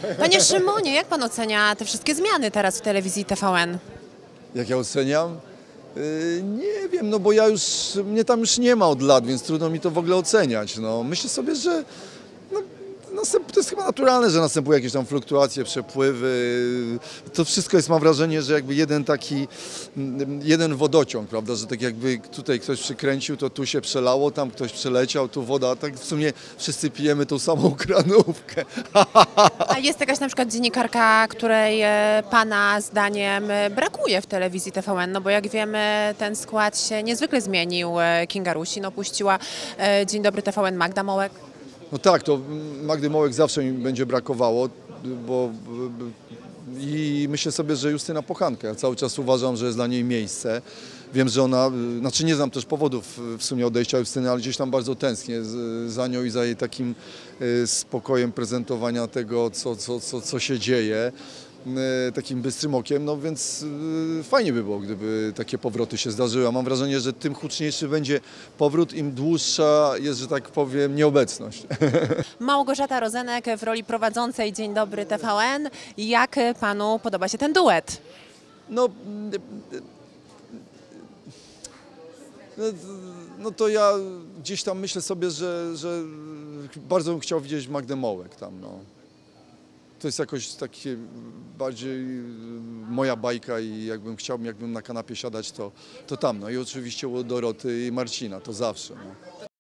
Panie Szymonie, jak pan ocenia te wszystkie zmiany teraz w telewizji TVN? Jak ja oceniam? Nie wiem, no bo mnie tam już nie ma od lat, więc trudno mi to w ogóle oceniać. No, myślę sobie, że to jest chyba naturalne, że następują jakieś tam fluktuacje, przepływy. To wszystko jest, mam wrażenie, że jakby jeden wodociąg, prawda, że tak jakby tutaj ktoś przykręcił, to tu się przelało, tam ktoś przeleciał, tu woda, tak w sumie wszyscy pijemy tą samą kranówkę. A jest jakaś na przykład dziennikarka, której pana zdaniem brakuje w telewizji TVN? No bo jak wiemy, ten skład się niezwykle zmienił. Kinga Rusin opuściła Dzień Dobry TVN, Magda Mołek. No tak, to Magdy Mołek zawsze mi będzie brakowało, i myślę sobie, że Justyna Pochanka. Ja cały czas uważam, że jest dla niej miejsce. Wiem, że ona, znaczy nie znam też powodów w sumie odejścia Justyny, ale gdzieś tam bardzo tęsknię za nią i za jej takim spokojem prezentowania tego, co się dzieje, takim bystrym okiem, no więc fajnie by było, gdyby takie powroty się zdarzyły. Mam wrażenie, że tym huczniejszy będzie powrót, im dłuższa jest, że tak powiem, nieobecność. Małgorzata Rozenek w roli prowadzącej Dzień Dobry TVN. Jak panu podoba się ten duet? No, no to ja gdzieś tam myślę sobie, że bardzo bym chciał widzieć Magdę Mołek tam, no. To jest jakoś takie bardziej moja bajka i jakbym na kanapie siadać, to tam, no i oczywiście u Doroty i Marcina, to zawsze, no.